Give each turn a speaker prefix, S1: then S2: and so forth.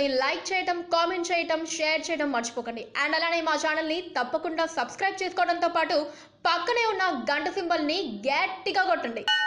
S1: వీడియోని లైక్ చేయడం, కామెంట్ చేయడం, షేర్ చేయడం మర్చిపోకండి. అండ్ అలానే మా ఛానల్ని తప్పకుండా సబ్స్క్రైబ్ చేసుకోవడంతో పాటు పక్కనే ఉన్న గంట సింబల్ని గట్టిగా కొట్టండి.